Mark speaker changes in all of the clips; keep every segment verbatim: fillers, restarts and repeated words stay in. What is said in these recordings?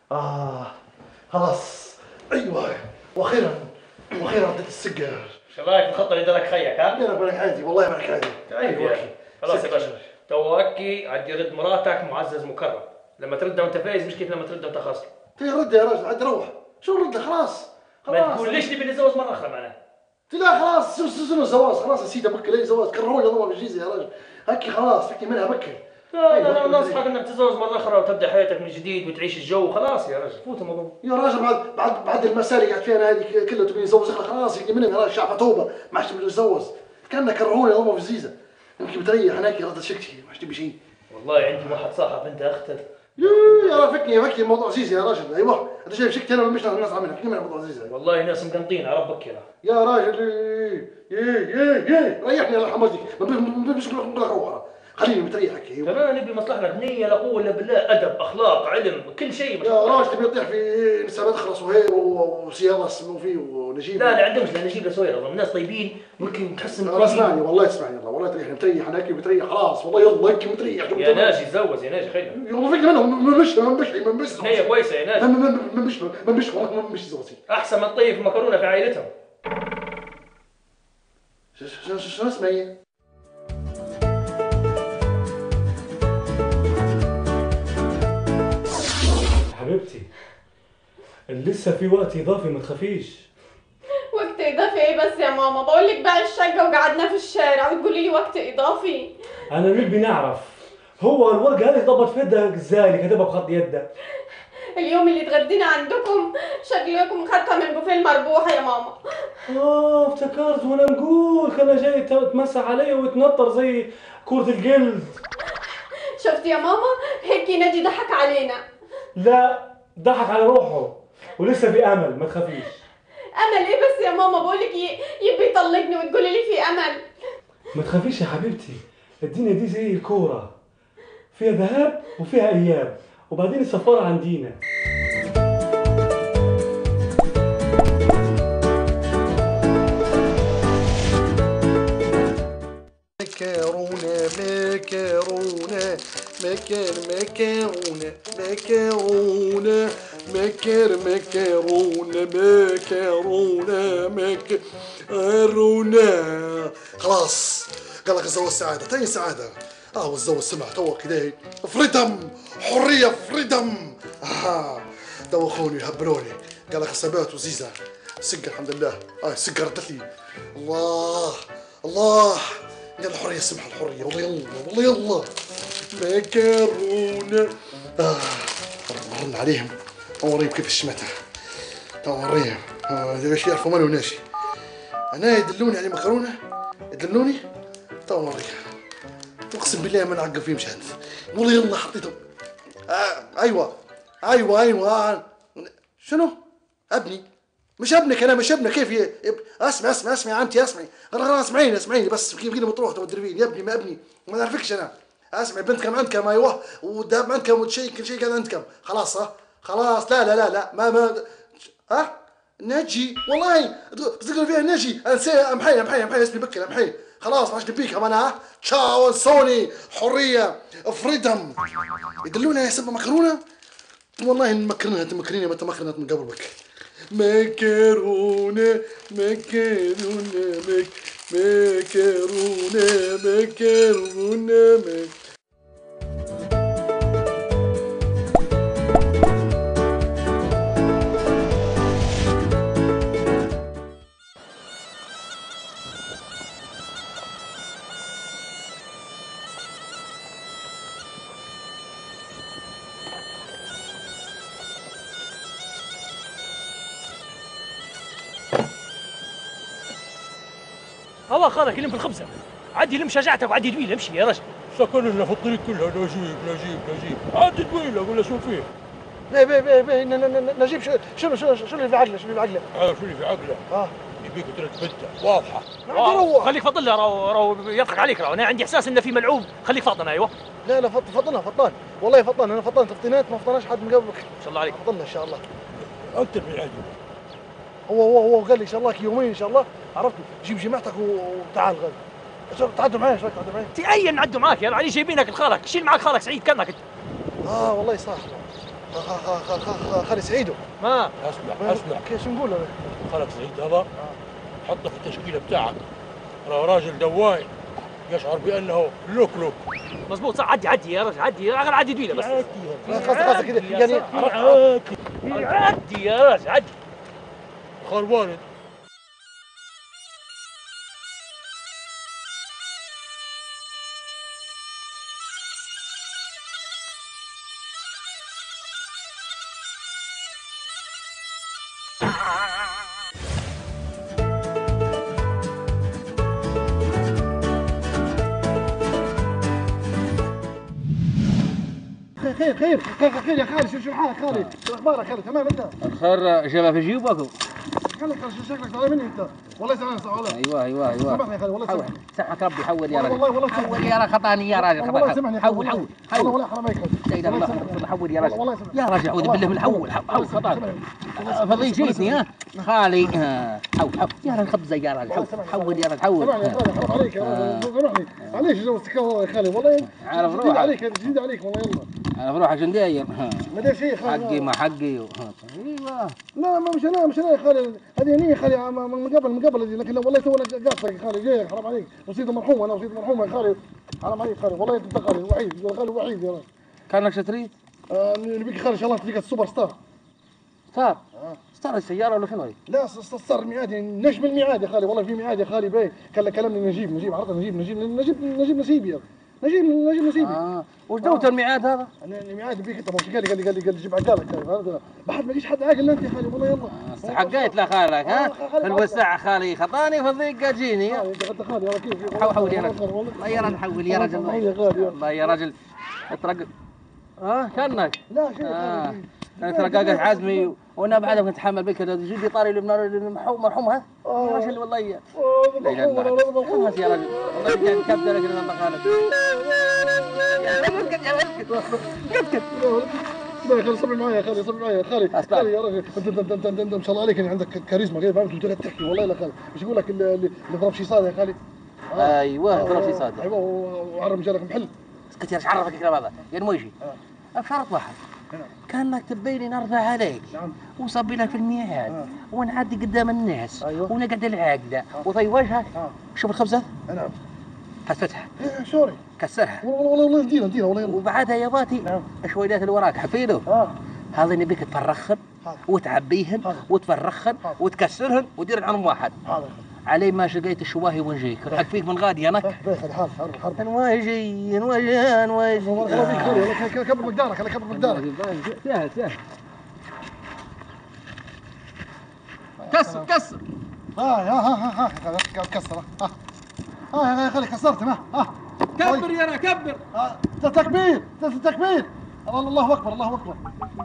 Speaker 1: آه خلاص. أيوه وأخيرا وأخيرا رديت السجر.
Speaker 2: شو رايك الخطه اللي دارك خيك ها؟
Speaker 1: أنا بالك عادي والله بالك عادي.
Speaker 2: طيب يا اخي خلاص يا باشا، تو هكي عاد يرد مراتك معزز مكرم، لما تردها وانت فايز مش كيف لما تردها وانت خاسر.
Speaker 1: رد يا راجل عاد روح، شو رد خلاص
Speaker 2: ما
Speaker 1: خلاص.
Speaker 2: تقول ليش نبي نتزوج مره اخرى معناها؟
Speaker 1: لا خلاص شنو الزواج خلاص يا سيدي بكر لي زواج كرهوني ضربه بالجيزه يا راجل هكي خلاص فكي منها بكر.
Speaker 2: لا لا لا ننصحك انك تتزوج مره اخرى وتبدا حياتك من جديد وتعيش الجو خلاص يا رجل فوت الموضوع.
Speaker 1: يا راجل بعد بعد بعد المسائل اللي قاعد فيها انا هذه كلها تبي نتزوج خلاص يجي منها راجل شعب توبه ما عادش نتزوج كانك كرهوني ضربه بالجيزه يمكن بتريح هناك ردت شكتي ما عادش تبي شيء.
Speaker 2: والله عندي واحد صاحب انت اختك
Speaker 1: يا رافقني فكني موضوع عزيز يا راجل. ايوه انت شايف شكتي انا مش الناس عاملها فكني من موضوع عزيز.
Speaker 2: والله ناس مقنطين على ربك يا
Speaker 1: يا راجل يي يي يي ريحني الله يحمدك مش نقول لك روح خليني متريحك.
Speaker 2: ايوه ترى نبي مصلحتك بنيه لا قوه الا بالله، ادب اخلاق علم كل شيء.
Speaker 1: يا راجل تبي تطيح في نسبات اخرس وهير وسياره اسمه فيه ونجيب.
Speaker 2: لا لا عندهمش لا نجيب لا سويره الناس طيبين ممكن تحسن.
Speaker 1: والله اسمعني والله اسمعني الله والله تريحني متريح انا هيك متريح خلاص والله يلا هيك متريح.
Speaker 2: يا ناجي تزوج يا ناجي خير.
Speaker 1: يلا فيك منهم مش مش مش
Speaker 2: هي كويسه يا ناجي.
Speaker 1: مش مش والله مش زوجي.
Speaker 2: احسن من طيب مكرونه في عائلتهم.
Speaker 1: شو شو اسمها هي؟
Speaker 3: حبيبتي لسه في وقت اضافي ما تخافيش.
Speaker 4: وقت اضافي ايه بس يا ماما؟ بقول لك باع الشقه وقعدنا في الشارع وتقولي لي وقت اضافي.
Speaker 3: انا نبي نعرف هو الورقه هذه ضبط في يدها ازاي اللي كتبها بخط يدها؟
Speaker 4: اليوم اللي اتغدينا عندكم شكلكم خدتها من بوفيه المربوحه يا ماما.
Speaker 3: اه افتكرت وانا نقول كان جاي تمسح علي وتنطر زي كرة الجلد.
Speaker 4: شفت يا ماما هيك نجي ضحك علينا.
Speaker 3: لا ضحك على روحه ولسه في امل ما تخافيش.
Speaker 4: امل ايه بس يا ماما؟ بقول لك يبي يطلقني وتقولي لي في امل.
Speaker 3: ما تخافيش يا حبيبتي الدنيا دي زي الكوره فيها ذهاب وفيها اياب وبعدين السفاره عندينا.
Speaker 1: مكرونة مكرونة مكر مكرونة مكرونة مكر مكرونة مكرونة مكرونة. خلاص قال لك الزواج سعادة تاني سعادة. اه والزواج سمع تو كده فريدم حرية فريدم. اه دوخوني هبلوني قال لك حسابات وزيزة سقر الحمد لله. اه سقر ردت لي الله الله يلا الحرية سمح الحرية والله يلا والله يلا مكرونة. آه مرنا عليهم أوريهم كيف الشمتة أوريهم آه باش يعرفوا ماني وناشي أنا يدلوني على مكرونة يدلوني تو أوريهم أقسم بالله ما نعقب فيهم شهد والله يلا حطيتهم. آه أيوة أيوة أيوة آه. شنو؟ أبني مش ابنك انا مش ابنك كيف ي... اسمع اسمع اسمع يا عمتي اسمعي خلاص اسمعيني اسمعيني بس كيف كده بتروح تدربين يا ابني ما ابني ما نعرفكش انا. اسمعي بنتكم عندكم ايوه وداب عندكم وشيء كل شيء كان عندكم خلاص ها خلاص لا لا لا لا ما ما ها نجي والله تقول فيها نجي انسى محي محي محي اسمي بكر محي خلاص ما عادش نبيكم انا ها تشاو سوني حريه فريدم يدلونا يا سبه مكرونه والله مكرونه انت مكرينه ما انت مكرونه من قبل بك. مكرونة مكرونة مك مكرونة مكرونة مك.
Speaker 2: الله خالك يلم في الخبزه عدي لم شجاعتك وعدي دويله امشي يا رجل.
Speaker 5: سكن لنا في الطريق كلها نجيب نجيب نجيب عدي دويله قول له شو فيه؟
Speaker 1: باهي باهي باهي باهي نجيب شنو شنو شنو اللي في عقله شنو اللي في عقله؟
Speaker 5: اه شو اللي في عقله؟
Speaker 1: اه
Speaker 5: يبيك ثلاث بنته واضحه.
Speaker 2: روح خليك فضل له راهو راهو يضحك عليك راهو انا عندي احساس انه في ملعوب خليك فاضل ايوه.
Speaker 1: لا لا فطنها فطان والله فطان انا فطان تفطينات ما فطناش حد من قبلك.
Speaker 2: ما شاء الله عليك
Speaker 1: فطنا ان شاء الله.
Speaker 5: انت اللي عندي
Speaker 1: هو هو هو قال لي ان شاء الله يومين ان شاء الله عرفت جيب جماعتك وتعال غدا تعدوا معي شوي تعدوا معي.
Speaker 2: تي اي نعدوا معاك يا علي جايبينك لخالك شيل معاك خالك سعيد كانك انت.
Speaker 1: اه والله صح خالي سعيدو
Speaker 2: ما
Speaker 5: اسمع اسمع
Speaker 1: كيف نقول له؟
Speaker 5: خالك سعيد هذا حطه في التشكيله بتاعك، راه راجل دواي يشعر بانه لوك لوك.
Speaker 2: مزبوط صح. عدي عدي يا رجل عدي غير عدي دويله بس.
Speaker 1: قصدك قصدك كذا يعني
Speaker 2: عدي يا رجل عدي.
Speaker 5: خال والد
Speaker 1: خير خير خير خير يا خالي. شو شو حالك خالي؟ شو اخبارك خالي؟ تمام انت؟
Speaker 6: الخير شباب في جيوبك.
Speaker 1: خليك خالي شو شكلك طالع مني انت؟ والله سامحني والله.
Speaker 6: ايوه ايوه ايوه
Speaker 1: سامحني يا خالي والله سامحني.
Speaker 6: سامحك ربي. حول يا راجل.
Speaker 1: والله والله
Speaker 6: حول يا راجل. خطاني يا راجل.
Speaker 1: والله سامحني.
Speaker 6: حول حول
Speaker 1: حول والله حرام عليك.
Speaker 6: لا اله الا الله. حول يا راجل.
Speaker 1: والله سامحني
Speaker 6: يا راجل اعوذ بالله من حول. حول خطاك. فضي جيتني ها خالي. حول حول يا راجل. خبزه يا راجل. حول حول يا راجل. حول.
Speaker 1: سامحني يا خالي حرام عليك. سامحني. معليش جوزتك يا خالي والله.
Speaker 6: عارف
Speaker 1: جديد
Speaker 6: روحك.
Speaker 1: عليك جديد عليك والله. يلا
Speaker 6: انا بروح عشان داير.
Speaker 1: ما داير شيء خالي.
Speaker 6: حقي ما حقي. ايوه
Speaker 1: لا ما مش انا مش انا يا خالي. هذه هنيه يا خالي من قبل من قبل هذه. لكن والله تو انا قاصرك يا خالي. جايك حرام عليك. وصيته مرحومه انا وصيته مرحومه يا خالي. حرام عليك خالي والله. انت خالي الوحيد يا خالي الوحيد يا راجل.
Speaker 6: كانك شتريد؟
Speaker 1: آه نبيك خالي ان شاء الله تلقى السوبر ستار.
Speaker 6: ستار؟ ستار السياره ولا شنو هي؟
Speaker 1: لا ستار الميعاد يعني نجم الميعاد يا خالي. والله في ميعاد يا خالي باي. كان كلمني نجيب نجيب عرفت نجيب نجيب نجيب نجيب نسيبي يا نجيب نجيب نسيبي.
Speaker 6: اه وش دوت الميعاد هذا؟
Speaker 1: انا الميعاد بيك انت. مش قال لي قال لي قال لي قال لي جيب عقالك. بعد ما يجيش حد عاقل انت يا خالي والله. يلا
Speaker 6: استحقيت لخالك ها؟ في الوسع خالي خطاني في الضيق جيني.
Speaker 1: انت خالي يا كيف
Speaker 6: حول حول يا رجل. الله يا رجل. حول يا رجل. الله يا رجل. اترقق. اه كانك.
Speaker 1: لا شيء
Speaker 6: آه. كانت رقاقة عزمي وانا بعدها كنت حامل بك جدي طاري المرحوم مرحوم ها يا رجل والله. لا اله الا الله. خلاص يا رجل والله قاعد كبده لك الله خالك. يا رجل يا رجل كت
Speaker 1: خالي صبر معايا يا خالي صبر معايا يا خالي. خالي يا رجل انت انت انت انت ما شاء الله عليك يعني عندك كاريزما كيف فهمت وتقدر تحكي والله. لا خالي مش يقول لك اللي ضرب شي صاد يا خالي.
Speaker 6: ايوه ضرب شي صاد.
Speaker 1: ايوه وعرب جالك محل.
Speaker 6: اسكت يا رجل. عرفك الكلام هذا يا نمويشي. بشرط واحد كانك تبيني نرضى عليك.
Speaker 1: نعم.
Speaker 6: وصبي لك في الميعاد.
Speaker 1: آه.
Speaker 6: ونعدي قدام الناس.
Speaker 1: أيوة.
Speaker 6: ونقعد العقده. آه. وطي وجهك.
Speaker 1: آه.
Speaker 6: شوف الخبزه.
Speaker 1: نعم.
Speaker 6: حفتها.
Speaker 1: ايه سوري.
Speaker 6: كسرها.
Speaker 1: والله والله والله نديرها نديرها والله. يلا.
Speaker 6: وبعدها يا باتي
Speaker 1: نعم.
Speaker 6: شويلات اللي وراك حفيده.
Speaker 1: اه
Speaker 6: هذا نبيك تفرخن وتعبيهن وتفرخن وتكسرهن ودير عنهم واحد.
Speaker 1: حاضر.
Speaker 6: علي ما شقيت الشواهي ونجيك حق فيك من غادي انك.
Speaker 1: باخذ حال حرب حرب.
Speaker 6: نواجي نواجي نواجي.
Speaker 1: والله فيك خير والله. كبر مقدارك خليك كبر مقدارك.
Speaker 6: سهل سهل. كسر كسر.
Speaker 1: اه ها ها ها ها كسر. ها ها يا خلي كسرته ما ها.
Speaker 6: كبر يا را كبر.
Speaker 1: اه تكبير تكبير. الله اكبر الله اكبر.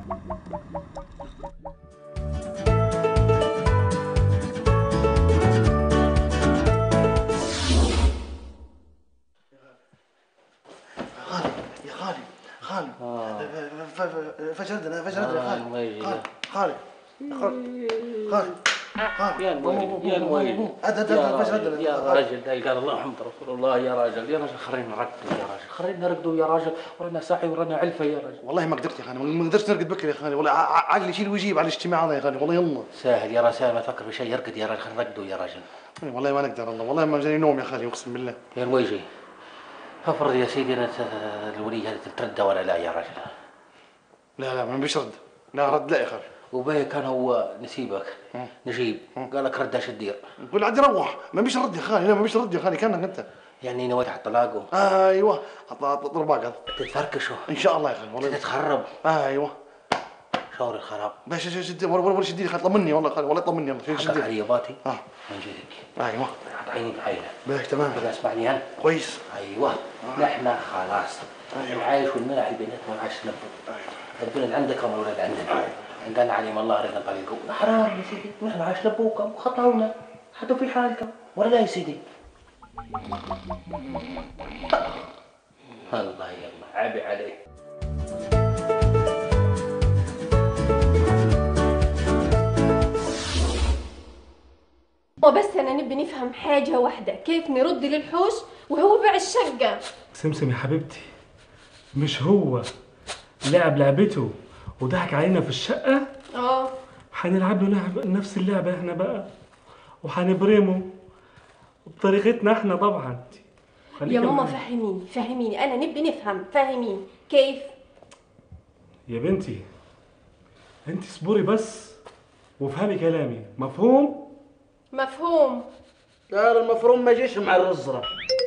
Speaker 1: خالي فجردنا فجردنا خالي خالي خالي خالي
Speaker 6: يا نويل يا نويل يا راجل قال الله محمد رسول الله. يا راجل يا راجل خلينا نرقدوا يا راجل خلينا نرقدوا يا راجل. ورانا صاحي ورانا علفه يا راجل.
Speaker 1: والله ما قدرت يا خالي ما قدرت نرقد بكري يا خالي. والله عقلي يشيل ويجيب على الاجتماع هذا يا خالي والله. يلا
Speaker 6: ساهل يا راسال ما تفكر في شيء. يرقد يا راجل خلينا نرقدوا يا راجل.
Speaker 1: والله ما نقدر الله والله ما جاني نوم يا خالي اقسم بالله.
Speaker 6: يا نويجي افرض يا سيدي انا الولي هذه ترد ولا لا يا راجل؟
Speaker 1: لا لا ما بيش رد. لا رد لا يا خالي.
Speaker 6: وباهي كان هو نسيبك نجيب قال لك رد ايش تدير؟
Speaker 1: قول عادي روح ما بيش رد يا خالي. لا ما بيش رد يا خالي كانك انت.
Speaker 6: يعني نويت على الطلاق؟
Speaker 1: ايوه طرباق هذا
Speaker 6: تتفركشوا
Speaker 1: ان شاء الله يا خالي والله.
Speaker 6: تتخرب.
Speaker 1: ايوه
Speaker 6: شاور الخراب.
Speaker 1: باش شد ولا شدي خالي طمني والله خالي والله طمني يلا
Speaker 6: شدي علي باتي.
Speaker 1: اه
Speaker 6: من جدك.
Speaker 1: ايوه
Speaker 6: حط عيني في عينه.
Speaker 1: باهي تمام
Speaker 6: كذا اسمعني انا
Speaker 1: كويس.
Speaker 6: ايوه آه. نحن خلاص
Speaker 1: أيوة.
Speaker 6: العايش والملح بيناتنا ما عادش نبض.
Speaker 1: ايوه
Speaker 6: البنت عندك والولد عندنا. ايوه ان كان عليم الله رضا طريقه. حرام يا سيدي نحن عايش لابوكم وخطاونا حطوا في حالكم ولا لا يا سيدي؟ الله يلا عابي عليه.
Speaker 4: بس انا نبي نفهم حاجه واحده. كيف نرد للحوش وهو باع الشقه؟
Speaker 3: سمسم يا حبيبتي مش هو لعب لعبته وضحك علينا في الشقه.
Speaker 4: اه
Speaker 3: هنلعب له لعب نفس اللعبه احنا بقى، وهنبرمه بطريقتنا احنا طبعا.
Speaker 4: يا ماما فهميني فهميني، انا نبي نفهم، فهميني كيف؟
Speaker 3: يا بنتي انت اصبري بس وافهمي كلامي، مفهوم؟
Speaker 4: مفهوم.
Speaker 6: لا المفروم ما يجيش مع الرزرة.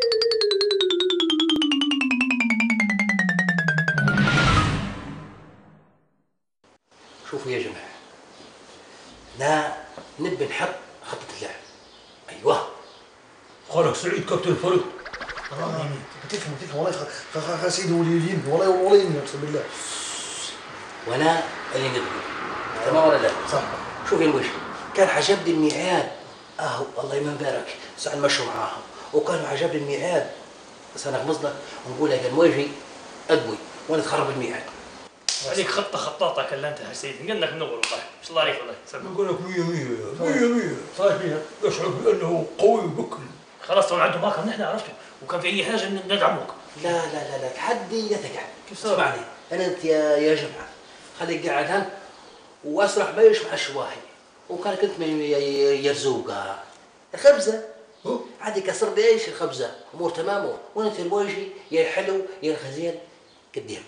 Speaker 7: شوفوا يا جماعة، لا نبي نحط خطة اللعب. أيوه
Speaker 5: خالك سعيد كابتن الفريق.
Speaker 1: تفهم تفهم والله خا سيدي وليدين والله والله اقسم بالله.
Speaker 7: وأنا اللي نبي تمام ولا لا؟
Speaker 1: صح.
Speaker 7: شوفي الوجه كان عجبني الميعاد، اه الله يمن بارك ساعة نمشوا معاهم، وكانوا عجبني الميعاد بس أنا غمز لك ونقول لك المواجهي أدوي وأنا تخرب الميعاد.
Speaker 2: عليك خطه خطاطك اللي انت يا سيدي، قلنا لك منور والله، ما شاء الله عليك والله. سلم.
Speaker 5: نقول لك مية مية مية مية. صار فيها يشعر بأنه قوي بكل.
Speaker 2: خلاص طبعا عنده باكر نحن عرفته، وكان في اي حاجه ندعمك.
Speaker 7: لا لا لا لا تحدي لا تقعد. كيف صار؟ اسمعني أنا أنت يا يا جماعة خليك قاعد هان وأسرح بيش مع الشواهي، وكان كنت من يرزوقة خبزة عادي كسر لي ايش الخبزة أمور تمام، وأنت الوجهي يا حلو يا خزين قدام.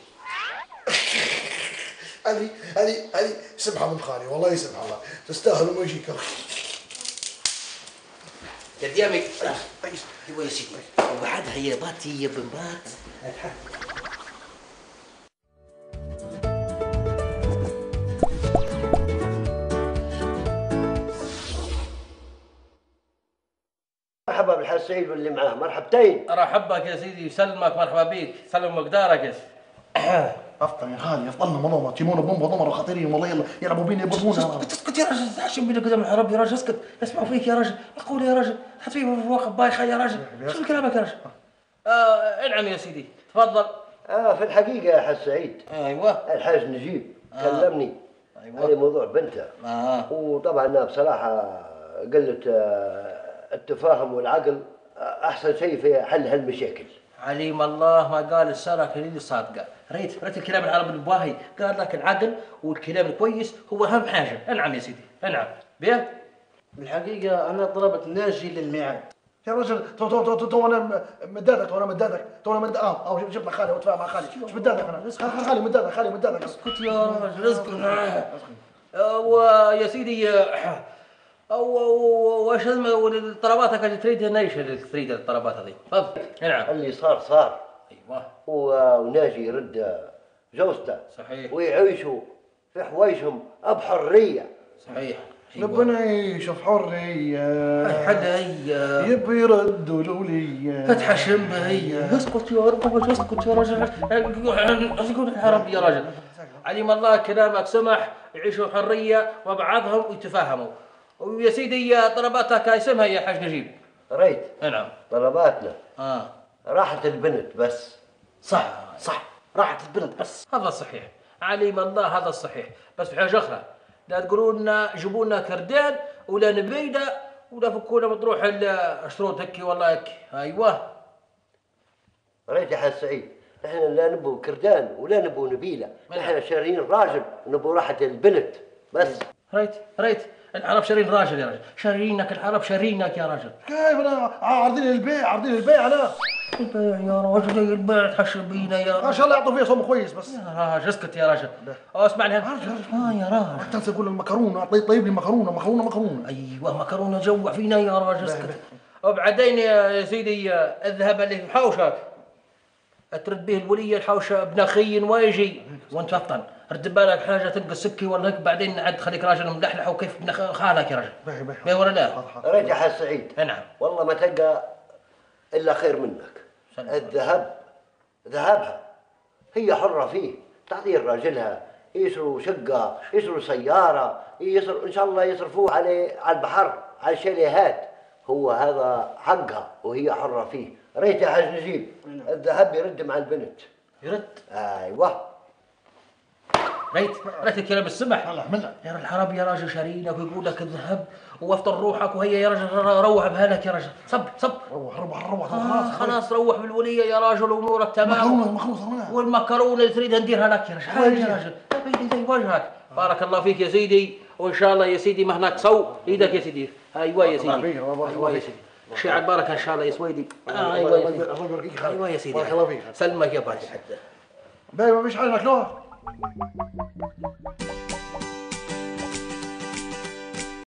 Speaker 1: هذه هذه هذه سبحة من خالي والله سبحان الله تستاهل وما يجيك.
Speaker 7: قدامك ايوه يا سيدي، وبعدها هي باتي يا بنبات.
Speaker 8: مرحبا بالحاج سعيد واللي معاه، مرحبتين.
Speaker 6: ارحبك يا سيدي، يسلمك، مرحبا بيك، سلم مقدارك يا سيدي.
Speaker 1: افضل يا خالي افضلنا منظمه تيمون بومبا ضمر خطيرين والله يلا يلعبوا بينا يبرمونا.
Speaker 6: اسكت يا راجل، تحشم بينك قدام العرب يا راجل، اسكت، يسمعوا فيك يا راجل، معقول يا راجل، حط فيه مواقف بايخه يا راجل، شو كلامك يا راجل؟ آه انعم يا سيدي، تفضل.
Speaker 8: اه في الحقيقه يا حاج سعيد
Speaker 6: ايوه
Speaker 8: الحاج نجيب
Speaker 6: آه.
Speaker 8: كلمني
Speaker 6: أيوة.
Speaker 8: على موضوع بنته،
Speaker 6: اه
Speaker 8: وطبعا أنا بصراحه قلت آه التفاهم والعقل آه احسن شيء في حل هالمشاكل.
Speaker 6: عليم الله ما قال السرك اللي صادقه، ريت ريت الكلام العربي البواهي، قال لك العقل والكلام الكويس هو اهم حاجه. انعم يا سيدي انعم بيه.
Speaker 9: بالحقيقة أنا طلبت ناجي للميعاد.
Speaker 1: يا رجل تو تو تو تو انا مدادك تو انا مدادك تو انا مد اه اه جبت لك خالي واتفاهم مع خالي ايش مدادك انا خالي مدادك خالي مدادك.
Speaker 6: اسكت يا راجل اسكت. ويا سيدي او واش طلباتك اللي تريدها ايش اللي تريد الطلبات هذه؟ تفضل. نعم
Speaker 8: اللي صار صار.
Speaker 6: ايوه
Speaker 8: وناجي يرد زوجته
Speaker 6: صحيح
Speaker 8: ويعيشوا في حوايجهم بحريه.
Speaker 6: صحيح
Speaker 1: ربنا يعيش في حريه
Speaker 6: حدا هي
Speaker 1: يبي يردوا الوليه
Speaker 6: فتحشم هي. اسكت يا رب اسكت يا رجل، اسكت العرب يا رجل. علم الله كلامك سمح، يعيشوا حريه وبعضهم يتفاهموا. ويا سيدي طلباتك اسمها يا حاج نجيب.
Speaker 8: ريت
Speaker 6: نعم
Speaker 8: طلباتنا
Speaker 6: اه
Speaker 8: راحة البنت بس.
Speaker 9: صح صح راحت البنت بس.
Speaker 6: هذا صحيح، علم الله هذا الصحيح، بس في حاجه اخرى، لا تقولوا لنا جيبوا لنا كردان ولا نبيده ولا فكوا لنا مطروح الشروط هكي والله هكي. ايوه
Speaker 8: ريت يا حاج سعيد، نحن لا نبو كردان ولا نبو نبيله، نحن شارين راجل ونبو راحة البنت بس.
Speaker 6: ريت ريت العرب شارين راجل يا رجل، شارينك العرب شارينك يا رجل.
Speaker 1: كيف انا عارضين البيع عارضين البيع انا
Speaker 6: البيع يا راجل البيع تحشر بينا يا
Speaker 1: ما شاء الله يعطوا فيها صوم كويس بس.
Speaker 6: يا راجل اسكت يا راجل. اسمعني اه يا راجل
Speaker 1: انت تقول المكرونه طيب طيب لي مكرونه مكرونه مكرونه.
Speaker 6: ايوه مكرونه جوع فينا يا راجل اسكت. وبعدين يا سيدي الذهب اللي في حوشك ترد به الوليه الحوشه ابن خي ويجي وانت فطن، رد بالك حاجه تنقص سكي ولا هيك بعدين عاد خليك راجل ملحلح وكيف ابن خالك يا رجل. باهي ولا لا؟
Speaker 8: ريت يا حاج سعيد
Speaker 6: نعم
Speaker 8: والله ما تلقى الا خير منك. الذهب ذهبها هي حره فيه، تعطيه لراجلها يسروا شقه يسروا سياره يسروا ان شاء الله يصرفوه على على البحر على الشاليهات، هو هذا حقها وهي حره فيه. ريت يا حاج نجيب الذهب يرد مع البنت.
Speaker 6: يرد؟
Speaker 8: ايوه
Speaker 6: ريت ريت الكلام السمح.
Speaker 1: هلا ملا
Speaker 6: يا رجل العرب يا راجل شارينك ويقول لك اذهب وافطر روحك وهي يا رجل روح بهالك يا رجل. صب صب
Speaker 1: روح روح روح
Speaker 6: خلاص خلاص روح بالوليه يا راجل وامورك تمام.
Speaker 1: مكرونه مكرونه
Speaker 6: والمكرونه اللي تريدها نديرها لك يا رجل. يا رجل بيدي زي وجهك. بارك الله فيك يا سيدي، وان شاء الله يا سيدي ما هناك صو ايدك يا سيدي. ايوه يا سيدي، ايوه يا سيدي، شيع البركه ان شاء الله يا سويدي. آه ايوه يا سيدي،
Speaker 1: الله يبارك فيك.
Speaker 6: ايوه يا سيدي،
Speaker 1: بارك الله فيك.
Speaker 6: سلمك يا باجي حتى.
Speaker 1: باي ما فيش حاجه ماكلوها.